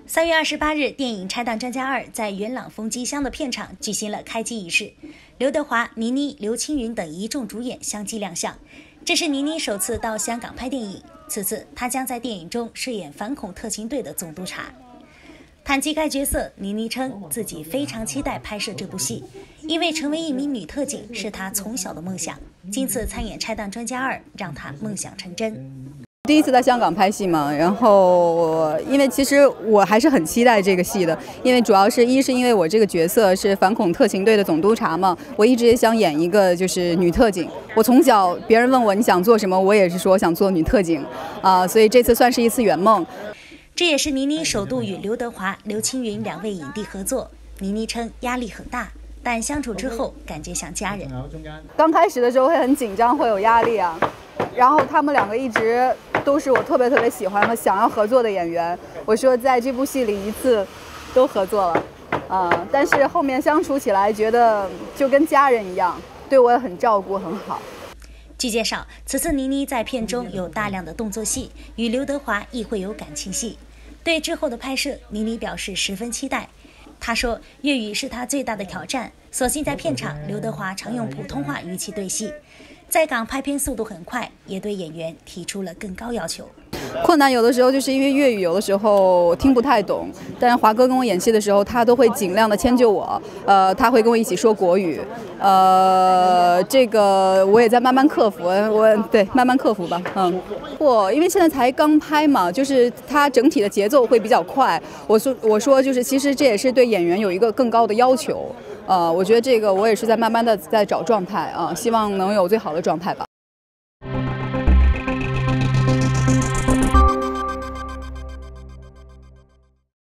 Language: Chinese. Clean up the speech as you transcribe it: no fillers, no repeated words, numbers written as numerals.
3月28日，电影《拆弹专家2》在元朗风机箱的片场举行了开机仪式，刘德华、倪妮、刘青云等一众主演相继亮相。这是倪妮首次到香港拍电影，此次她将在电影中饰演反恐特勤队的总督察。谈及该角色，倪妮称自己非常期待拍摄这部戏，因为成为一名女特警是她从小的梦想。今次参演《拆弹专家2》，让她梦想成真。 第一次在香港拍戏嘛，然后因为其实我还是很期待这个戏的，因为主要是因为我这个角色是反恐特勤队的总督察嘛，我一直也想演一个就是女特警。我从小别人问我你想做什么，我也是说想做女特警所以这次算是一次圆梦。 这也是倪妮首度与刘德华、刘青云2位影帝合作。倪妮称压力很大，但相处之后感觉像家人。 刚开始的时候会很紧张，会有压力然后他们2个一直都是我特别喜欢和想要合作的演员。我说在这部戏里一次都合作了但是后面相处起来觉得就跟家人一样，对我也很照顾，很好。 据介绍，此次倪妮在片中有大量的动作戏，与刘德华亦会有感情戏。对之后的拍摄，倪妮表示十分期待。她说粤语是她最大的挑战，所幸在片场刘德华常用普通话与其对戏。在港拍片速度很快，也对演员提出了更高要求。 困难有的时候就是因为粤语有的时候听不太懂，但是华哥跟我演戏的时候，他都会尽量的迁就我，他会跟我一起说国语，这个我也在慢慢克服，慢慢克服吧，因为现在才刚拍嘛，就是它整体的节奏会比较快，我说就是其实这也是对演员有一个更高的要求，我觉得这个我也是在慢慢的在找状态希望能有最好的状态吧。